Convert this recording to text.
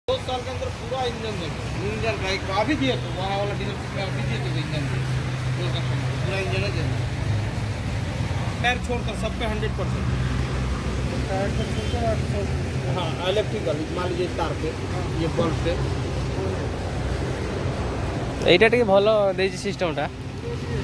2 साल के अंदर पूरा इंजन बाइक अभी दिए तो वहाँ वाला डीजल में अभी दिए थे इंजन पूरा इंजन है देना टायर छोड़कर सब पे 100%। हाँ इलेक्ट्रिकल मान लीजिए तार पे ये बल्ब पे এইটা টিকে ভালো দেইছি সিস্টেমটা।